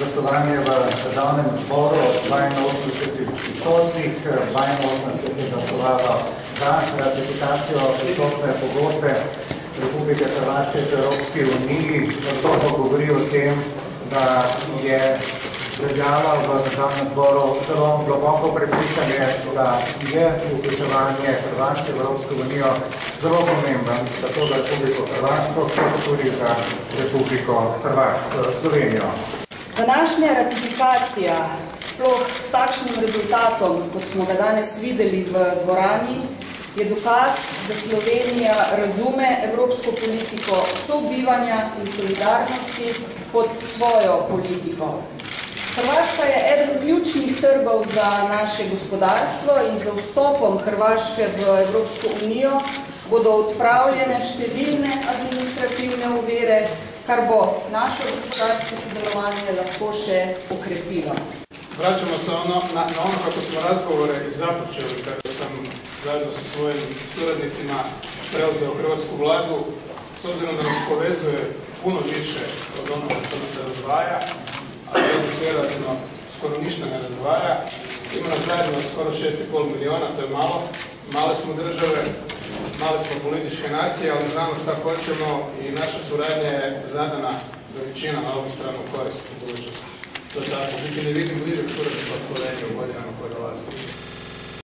Glasovanje v državnem zboru od 82 prisotnih, 82 je glasovalo za ratifikacijo pristopne pogodbe Republike Hrvaške v Evropski uniji. Zato govori o tem, da je veljalo v državnem zboru zelo globoko prepričanje, da je vključevanje Hrvaške v Evropsko unijo zelo pomemben, tako za Republiko Hrvaško, kot tudi za Republiko Slovenijo. Današnja ratifikacija, sploh s takšnim rezultatom, kot smo ga danes videli v dvorani, je dokaz, da Slovenija razume evropsko politiko sobivanja in solidarnosti pod svojo politiko. Hrvaška je eden ključnih trgov za naše gospodarstvo in za vstopom Hrvaške v Evropsko unijo bodo odpravljene številne administrativne ovire, kar bo naše gospodarsko sodelovanje lahko še okrepilo. Vraćamo se na ono kako smo razgovore i započeli kada sam zajedno sa svojim suradnicima preuzeo hrvatsku vladu, s obzirom da nas povezuje puno više od onoga što nas se razdvaja, a da nas vjerojatno skoro ništa ne razdvaja. Ima nas zajedno skoro 6,5 miliona, to je malo. Male smo države, male smo političke nacije, ali znamo šta hoćemo i naša suradnja je zadana veličina na ovu stranu korist u budućnosti. To tako, biti ne vidim bližeg suradnika od Slovenije u godinama koje dolazi.